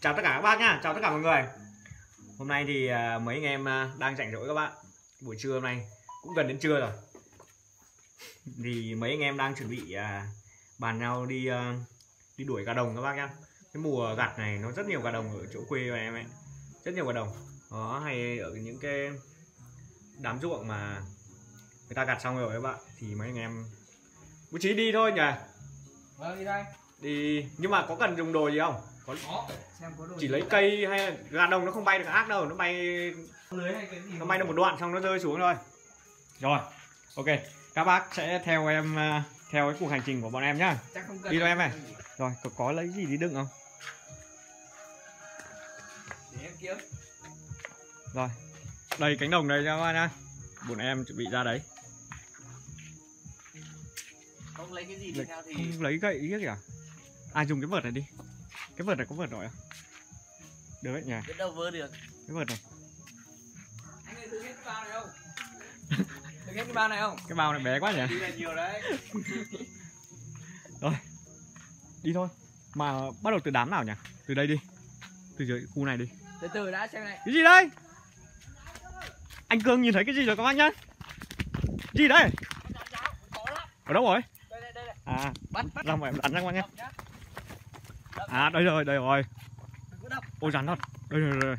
Chào tất cả các bác nhá, chào tất cả mọi người. Hôm nay thì mấy anh em đang rảnh rỗi các bạn. Buổi trưa hôm nay cũng gần đến trưa rồi. Thì mấy anh em đang chuẩn bị bàn nhau đi đi đuổi gà đồng các bác nhá. Cái mùa gặt này nó rất nhiều gà đồng ở chỗ quê của em ấy. Rất nhiều gà đồng. Nó hay ở những cái đám ruộng mà người ta gặt xong rồi các bạn. Thì mấy anh em bố trí đi thôi nhỉ. Vâng, đi đây. Đi, nhưng mà có cần dùng đồ gì không? Có. Xem có đồ chỉ lấy cây hay là gà đồng nó không bay được ác đâu, nó bay lưới hay cái gì nó bay được một đoạn xong nó rơi xuống thôi. Rồi, ok, các bác sẽ theo em theo cái cuộc hành trình của bọn em nhá. chắc không cần đi thôi em này. Rồi, có lấy gì đi đựng không? để em kiếm. Rồi, đây cánh đồng này cho các bạn nhá. Bọn em chuẩn bị ra đấy. Không lấy cái gì đi theo thì Không lấy gậy ý kìa. Dùng cái vợt này đi. Cái vợt này có vợt rồi à? Được đấy nhỉ. biết đâu vơ được. Cái vợt này. Anh ơi, thử hết cái bao này không? Thử hết cái bao này không? Cái bao này bé quá nhỉ. Đi là nhiều đấy. Rồi, đi thôi. Mà bắt đầu từ đám nào nhỉ? Từ đây đi. Từ dưới khu này đi. Từ từ đã xem này. Cái gì đây? Anh Cương nhìn thấy cái gì rồi các bác nhá? Gì đây? Ở đâu rồi? Đây. Bắt ra mà em đánh ra các bác nhá. Đây rồi, đây rồi. Ôi rắn thật. Đây rồi.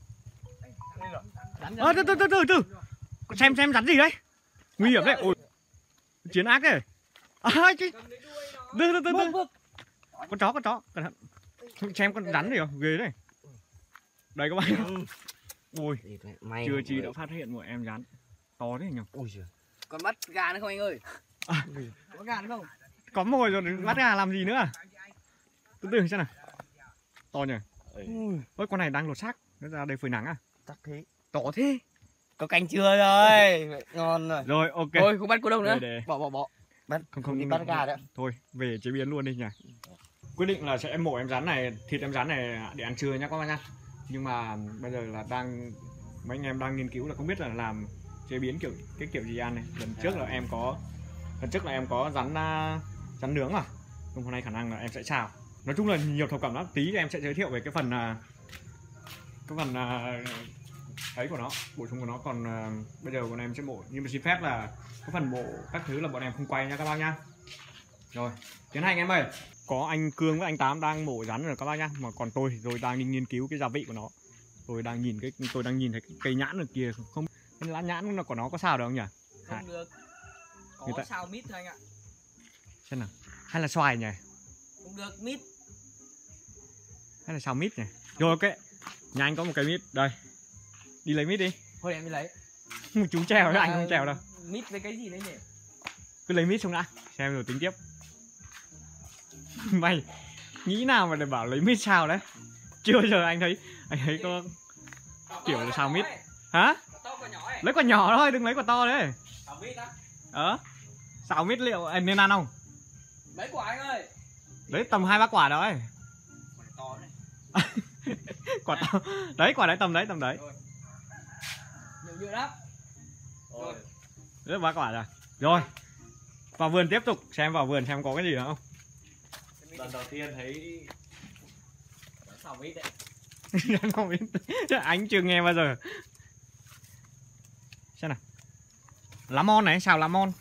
Từ. Xem rắn gì đấy? Nguy hiểm đấy. Ôi. Chiến ác đấy. Chứ. Từ. Con chó, cẩn thận. Xem con rắn gì không? Ghê đấy. Đây các bạn. Ôi. Chưa chi đã phát hiện một em rắn to thế nhỉ. Ôi giời. Còn bắt gà nữa không anh ơi? Có gà nữa không? Có mồi rồi, bắt gà làm gì nữa? Từ xem nào. To nhỉ. Ôi con này đang lột xác, nó ra đây phơi nắng à? Chắc thế. To thế. Có canh chưa rồi. Ngon rồi. Rồi ok. Thôi không bắt cô đâu nữa. Để. Bỏ. Bắt Không đi bắt gà nữa. Thôi, về chế biến luôn đi nhỉ. Quyết định là sẽ mổ em rắn này, thịt em rắn này để ăn trưa nhá các bác nhá. Nhưng mà bây giờ là mấy anh em đang nghiên cứu là không biết là làm chế biến kiểu gì ăn này. Lần trước là em có rắn nướng mà. Nhưng hôm nay khả năng là em sẽ xào. Nói chung là nhiều thập cẩm lắm. Tí em sẽ giới thiệu về cái phần ấy của nó, bổ sung của nó. Còn bây giờ bọn em sẽ mổ, nhưng mà xin phép là cái phần mổ các thứ là bọn em không quay nha các bác nhá. Rồi, tiến hành em ơi. Có anh Cương với anh Tám đang mổ rắn rồi các bác nhá. Mà còn tôi rồi đang đi nghiên cứu cái gia vị của nó. Tôi đang nhìn thấy cái cây nhãn ở kia, không cái lá nhãn của nó có xào được không nhỉ? Không được. Có xào mít thôi anh ạ. Xem nào. Hay là xoài nhỉ? Không được, mít. Hay là xào mít nhỉ? Rồi ok. Nhà anh có một cái mít đây. Đi lấy mít đi. Thôi em đi lấy. Chú trèo chứ anh không trèo đâu. Mít với cái gì đấy nhỉ? Cứ lấy mít xong đã, xem rồi tính tiếp. Mày nghĩ nào mà để bảo lấy mít xào đấy? Chưa giờ anh thấy có kiểu là xào mít. Hả? Lấy quả nhỏ thôi, đừng lấy quả to đấy. Xào mít á? Xào mít liệu nên ăn không? Mấy quả anh ơi? Đấy tầm 2-3 quả đó ấy. To đấy. Quả to. Đấy quả đấy tầm đấy. Nhiều lắm. Rồi. Đấy 3 quả rồi. Rồi. Vào vườn tiếp tục, xem vào vườn xem có cái gì nữa không. Lần đầu tiên thấy xào mít đấy. Không biết. Anh chưa nghe bao giờ. Xem nào. Lá mon này, xào lá mon.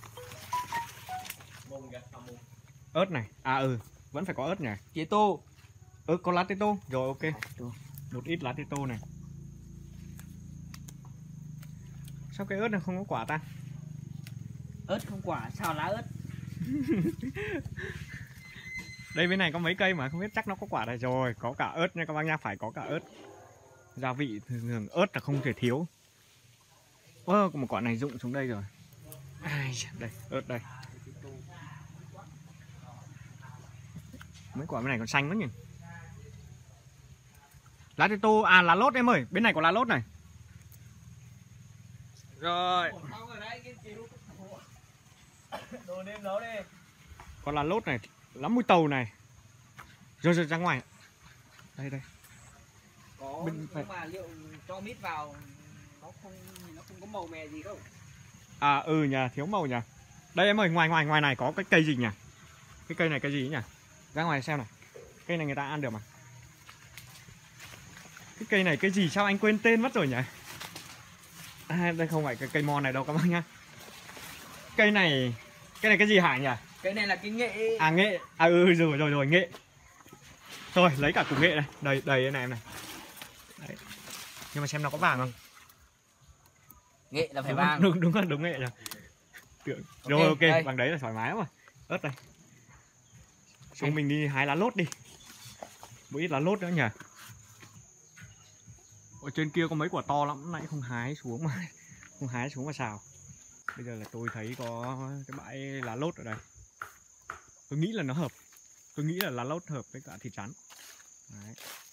Ớt này. Vẫn phải có ớt nhỉ. Tía tô. Có lá tía tô. Rồi ok. Một ít lá tía tô này. Sao cái ớt này không có quả ta? Ớt không quả, xào lá ớt. Đây bên này có mấy cây mà không biết, chắc nó có quả này rồi. Có cả ớt nha các bác nha, phải có cả ớt. Gia vị thường ớt là không thể thiếu. Một quả này rụng xuống đây rồi. Đây, ớt đây. Mấy quả bên này còn xanh lắm nhỉ. Lá tía tô, lá lốt em ơi, bên này có lá lốt này. Rồi. Đồ nêm nấu đi. Còn lá lốt này, lá mùi tàu này. Rồi ra ngoài. Đây. Có nhưng mà liệu cho mít vào nó không có màu mè gì không? Nhà thiếu màu nhỉ. Đây em ơi, ngoài này có cái cây gì nhỉ? Cái cây này cây gì nhỉ? Ra ngoài xem này. Cây này người ta ăn được mà. Cái cây này cây gì sao anh quên tên mất rồi nhỉ? À, đây không phải cái cây mon này đâu các bác nhá. Cây này cái gì hả nhỉ? Cái này là cái nghệ. À nghệ. À rồi nghệ. Thôi lấy cả củ nghệ này. Đây đây này em này. Đấy. Nhưng mà xem nó có vàng không? Nghệ là phải Đúng, vàng. đúng nghệ rồi. Rồi ok, bằng đấy là thoải mái lắm rồi. Ớt đây. Chúng mình đi hái lá lốt đi. Một ít lá lốt nữa nhỉ. Ở trên kia có mấy quả to lắm, nãy không hái xuống mà xào. Bây giờ là tôi thấy có cái bãi lá lốt ở đây. Tôi nghĩ là nó hợp. Tôi nghĩ là lá lốt hợp với cả thịt rắn. Đấy.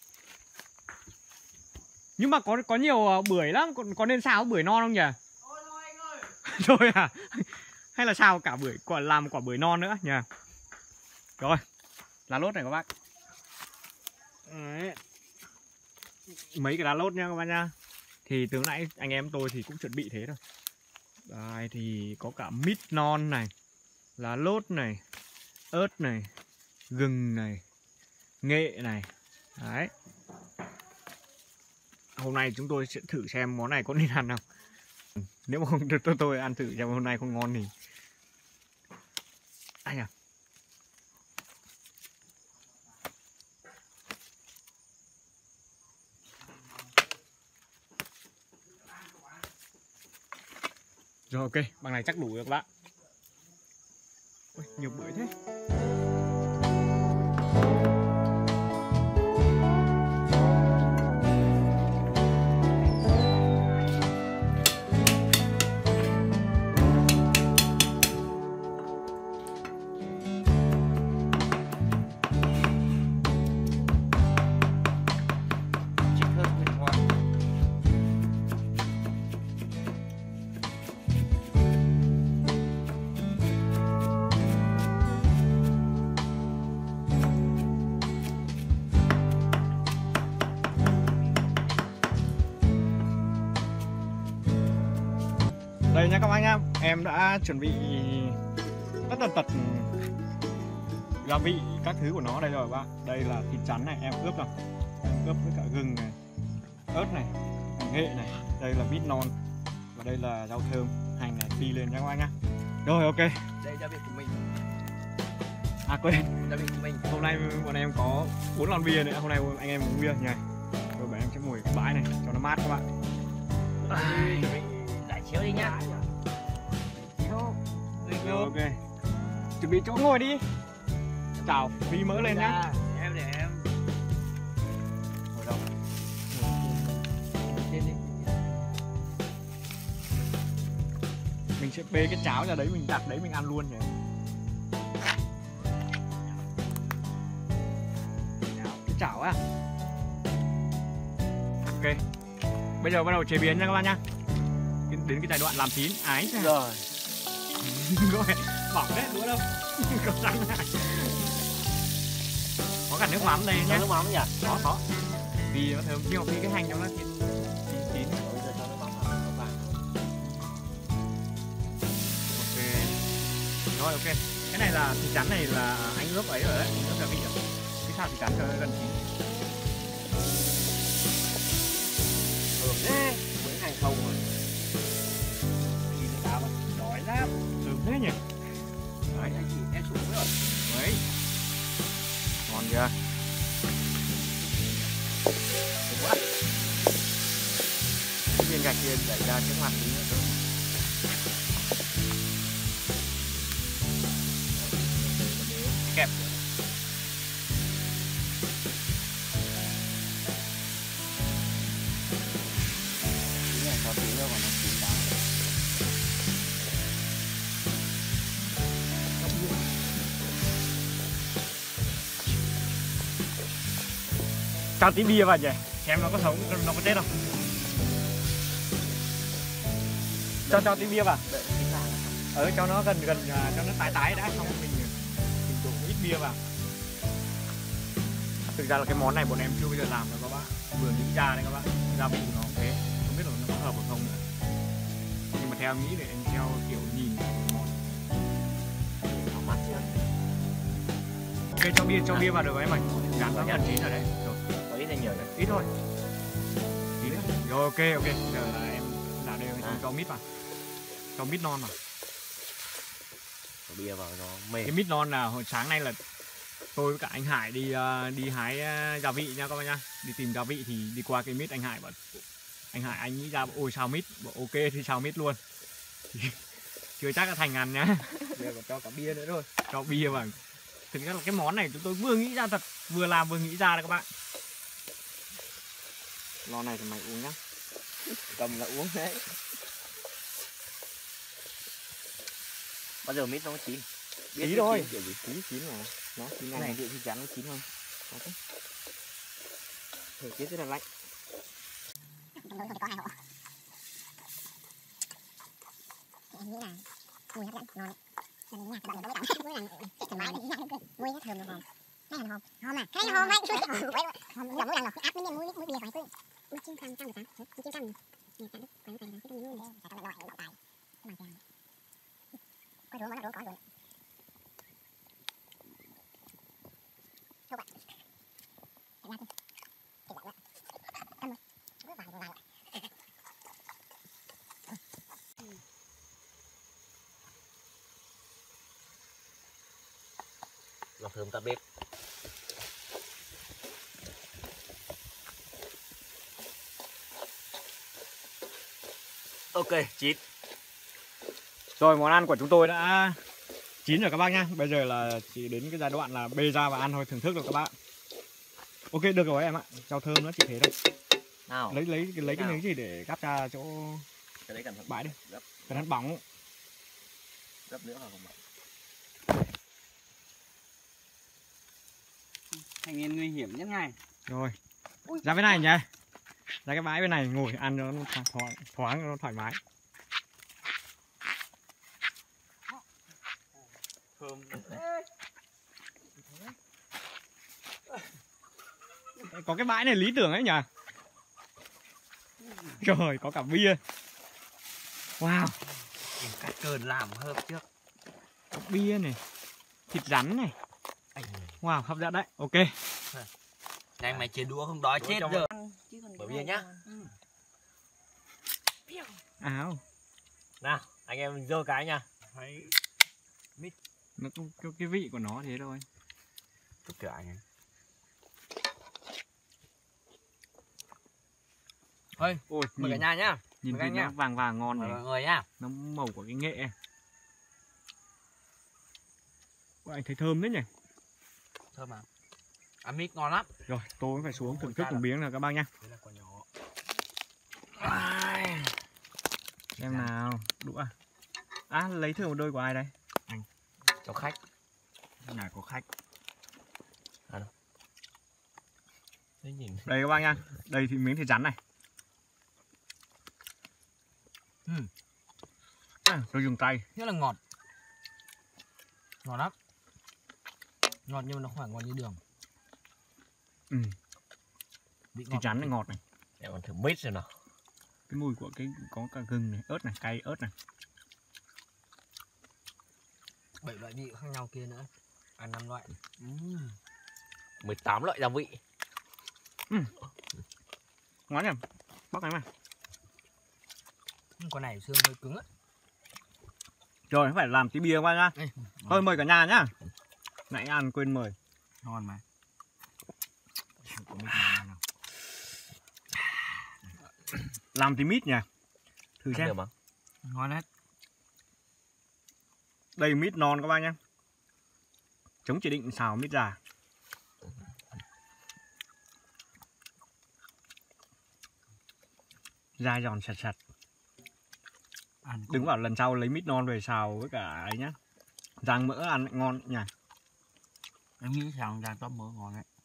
Nhưng mà có nhiều bưởi lắm, có nên xào bưởi non không nhỉ? Thôi anh ơi. Thôi à? Hay là xào cả bưởi, làm quả bưởi non nữa nhỉ? Rồi, lá lốt này các bác. Đấy. Mấy cái lá lốt nha các bác nha. Thì từ nãy anh em tôi thì cũng chuẩn bị thế thôi. Đây thì có cả mít non này, lá lốt này, ớt này, gừng này, nghệ này. Đấy. Hôm nay chúng tôi sẽ thử xem món này có nên ăn không. Nếu mà không được tôi ăn thử xem hôm nay không ngon thì anh à. Rồi ok, bằng này chắc đủ rồi các bạn. Ôi, nhiều bưởi thế. Đây nha các bác nhá, em đã chuẩn bị tất tần tật gia vị các thứ của nó đây rồi các bạn. Đây là thịt rắn này, em ướp rồi. Em ướp với cả gừng này, ớt này, nghệ này, đây là mít non và đây là rau thơm, hành này, phi lên nha các bác nhá. Rồi ok. Đây gia vị của mình. À quên, Gia vị của mình. hôm nay bọn em có 4 lon bia nữa, hôm nay anh em uống bia nhỉ. Rồi bọn em sẽ ngồi cái bãi này cho nó mát các bạn. Giải chiếu đi nhá. Rồi ok. Chuẩn bị chỗ ngồi đi. Chào, phi mỡ lên nhá. Em để em. Ngồi đâu? Mình sẽ bê cái cháo ra đấy, mình đặt đấy mình ăn luôn nhỉ. Cái chảo á. Ok. Bây giờ bắt đầu chế biến nha các bạn nhá. Đến cái giai đoạn làm chín ái rồi. Rồi, bỏng đấy, đúng đâu. Có cả nước mắm đây nhá. Nước mắm nhỉ? Có. Vì nó thơm, nhưng mà khi cái hành trong nó chín. Bây giờ cho nước mắm vào nó vàng. Ok. Rồi ok. Cái này là thịt rắn này là anh ướp ấy rồi đấy, ướp gia vị rồi. Cái xào thịt rắn cho gần chín. Thế, mới hành không rồi. Nhìn thấy đá không? Đói lắm. Thơm thế nhỉ? Đấy, anh chỉ em xuống rồi. Đấy. Ngon chưa? Quá. Cái viên gạch kia đẩy ra trước mặt tí nữa thôi. Kẹp. Cái này có tí nữa mà nó chín đá. Cho tí bia vào nhỉ, xem nó có sống, nó có chết không. Cho tí bia vào. Cho nó gần cho nó tái đã, xong mình đổ ít bia vào. Thực ra là cái món này bọn em chưa bao giờ làm rồi các bác, vừa nghĩ ra đấy các bác. Gia vị của nó cũng thế, không biết là nó có hợp hoặc không nữa. Nhưng mà theo em nghĩ để em theo kiểu nhìn món. Nó mắt chưa? Ok, cho bia vào được ấy mày. Rán nó gần chín rồi đấy. Rồi. Có ít hay nhiều đấy? Ít thôi. Rồi ok ok, giờ là em đã đều cho mít vào. Cho mít non vào. Có bia vào nó mềm. Cái mít non là hồi sáng nay là tôi với cả anh Hải đi hái gia vị nha các bạn nha. Đi tìm gia vị thì đi qua cái mít anh Hải bảo anh Hải anh nghĩ ra ôi sao mít, bảo ok thì sao mít luôn. Chưa chắc là thành ăn nhá. Giờ còn cho cả bia nữa rồi. Cho bia vào. Thực ra là cái món này chúng tôi vừa nghĩ ra thật, vừa làm vừa nghĩ ra đấy các bạn. Lon này thì mày uống nhá. Cầm là uống đấy. Bao giờ mít nó chín? Tí thôi. Tí chín mà. Nó chín Này thì chắn nó chín không? Thời tiết rất là lạnh. Em nghĩ là mùi hấp dẫn, ngon đấy. Cho nên nha, các bạn đừng có biết mùi là chết thoải mái đấy, mùi nó thơm ngon. Cái này là hòm à? Cái này hòm vậy? Hòm là mỗi lần áp đến mũi bia phải cứ mũi chín trăm được hả? Chín trăm. Nè tại đức, quán này là cái miếng này, phải các bạn loại tài. Các bạn xem. Có rượu mà nó rượu có rồi. Các bạn. Thật ra thì các bạn. Cảm ơn. Cứ vào lại. Lò thơm tắt bếp. Ok, chín. Rồi món ăn của chúng tôi đã chín rồi các bác nhá. Bây giờ là chỉ đến cái giai đoạn là bê ra và ăn thôi, thưởng thức rồi các bạn. Ok được rồi em ạ. Rau thơm nó chỉ thế thôi. Nào. Lấy cái miếng gì để gắp ra chỗ Cái đấy cẩn thận bãi đi. Gấp. Cẩn thận bỏng. Gấp nữa là không bỏng. Thanh niên nguy hiểm nhất ngày. Rồi. Ra bên này nha. Ra cái bãi bên này ngồi ăn cho nó thoáng nó thoải mái. Thơm. Có cái bãi này lý tưởng ấy nhỉ. Trời, có cả bia. Wow. Cắt cơn làm hớp trước. Có bia này. Thịt rắn này. Wow, hấp dẫn đấy. Ok. Nhanh mày chế đũa không đói chết rồi. Bỏ bia nhá. Áo. Nào, anh em dơ cái nha. Thấy mít nó có cái vị của nó thế thôi. Chút kiểu anh ấy. Thôi, Ôi, mời cả nhà nhá. nhìn mời thịt cả nó vàng vàng ngon Mời này. mọi người nhá. Nó màu của cái nghệ. Ôi, anh thấy thơm đấy nhỉ. Thơm mà. Ăn mít ngon lắm. Rồi, tôi phải xuống thưởng thức một miếng nào các bác nhá. Đây là quả nhỏ. Xem nào, đũa. À, lấy thử một đôi của ai đây? Cho khách. Này có khách. Đấy nhìn. Đây các bác nha. Đây thì miếng thịt rắn này. Tôi dùng tay. Rất là ngọt. Ngọt lắm. Ngọt nhưng mà nó không phải ngọt như đường. Vị Thịt rắn này ngọt này. Để còn thử mít rồi nào. Cái mùi của cái có cả gừng này, ớt này, cay ớt này. 7 loại vị khác nhau kia nữa. 5 loại. 18 loại gia vị. Ngon nhỉ? Bóc này mà. Con này xương hơi cứng á. Rồi phải làm tí bia qua nhá. Thôi mời cả nhà nhá. Nãy ăn quên mời. Ngon mà. Làm tí mít nhỉ. Thử xem. Ngon đấy. Đây mít non các bác nhá. Chống chỉ định xào mít già. Da giòn sạch sạch. Đừng bảo lần sau lấy mít non về xào với cả ấy nhá. Rang mỡ ăn ngon nhỉ. Em nghĩ xào rang tóm mỡ ngon đấy.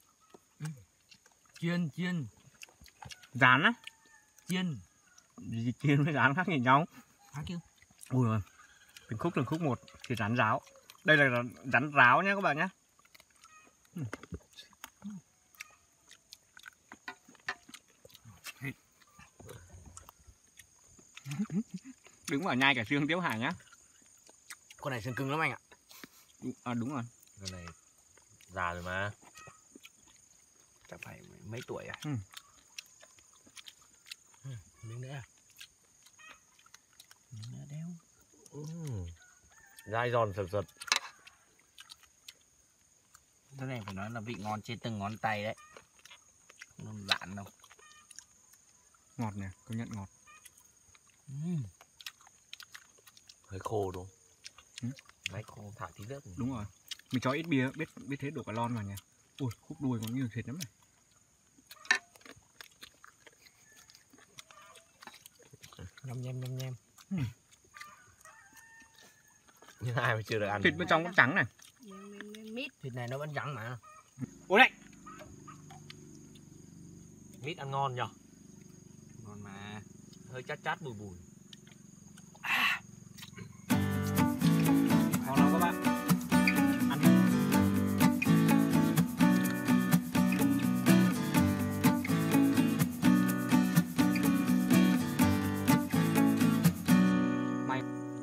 Chiên. Rán á. Chiên. Gì chiên với rán khác nhìn nhau. Khác chứ. Ui rồi. Từng khúc một thì rán ráo. Đây là rán ráo nhé các bạn nhé. Đứng vào nhai cả xương Tiếu Hải nhá. Con này xương cứng lắm anh ạ. Đúng rồi. Con này già rồi mà. Chắc phải mấy tuổi à? Miếng nữa. Miếng nữa đéo. Dai giòn sật sật. Cái này phải nói là vị ngon trên từng ngón tay đấy. Không dạn đâu. Ngọt nè, công nhận ngọt. Hơi khô đúng không? Máy khô thả tí nước. Đúng rồi. Mình cho ít bia, biết thế đổ cả lon vào nha. Ui, khúc đuôi còn nhiều thịt lắm này. Nhâm nhem. Nhưng ai mà chưa được ăn. Thịt bên trong vẫn trắng này. Mít thịt này nó vẫn trắng mà. Ôi đấy. Mít ăn ngon nhở. Ngon mà. Hơi chát bùi. Ngon lắm các bạn. Ăn. Mày.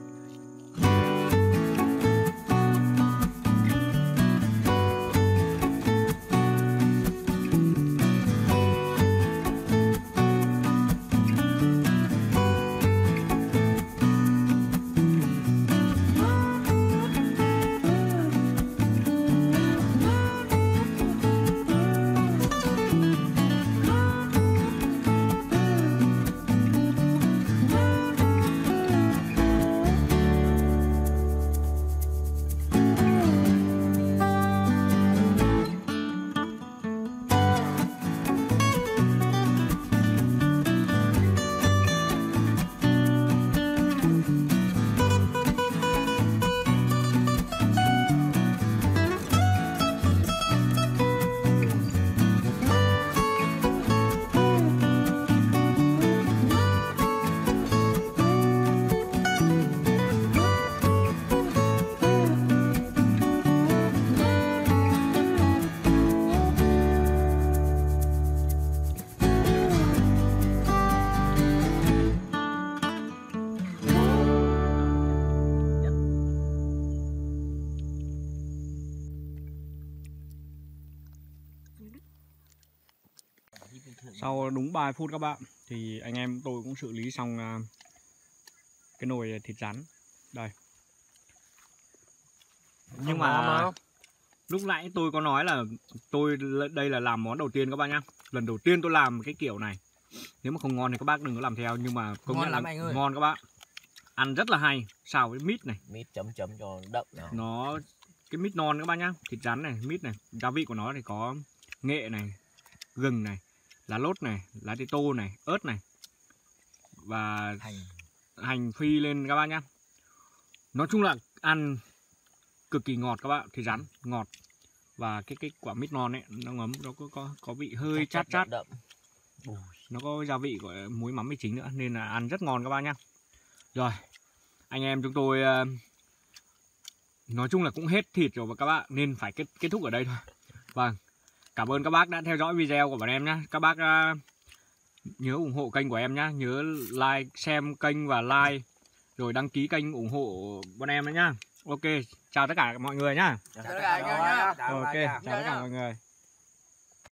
Sau đúng 3 phút các bạn thì anh em tôi cũng xử lý xong cái nồi thịt rắn đây. Nhưng mà lúc nãy tôi có nói là tôi đây là làm món đầu tiên các bạn nhá. Lần đầu tiên tôi làm cái kiểu này. Nếu mà không ngon thì các bác đừng có làm theo, nhưng mà công nhận là ngon các bạn. Ăn rất là hay, xào với mít này. Mít chấm cho đậm nào. Nó cái mít non các bác nhá, thịt rắn này, mít này, gia vị của nó thì có nghệ này, gừng này, lá lốt này, lá tía tô này, ớt này và hành phi lên các bác nhá. Nói chung là ăn cực kỳ ngọt các bạn, thịt rắn ngọt và cái quả mít non ấy nó ngấm, nó có vị hơi chát. Nó có gia vị của muối mắm mì chính nữa nên là ăn rất ngon các bác nhá. Rồi, anh em chúng tôi nói chung là cũng hết thịt rồi và các bạn nên phải kết thúc ở đây thôi. Vâng, cảm ơn các bác đã theo dõi video của bọn em nhé. Các bác nhớ ủng hộ kênh của em nhé. Nhớ like, xem kênh và like rồi đăng ký kênh ủng hộ bọn em nữa nhá. Ok, chào tất cả mọi người nhá. Chào tất cả anh em nhá. Ok, chào tất cả mọi người.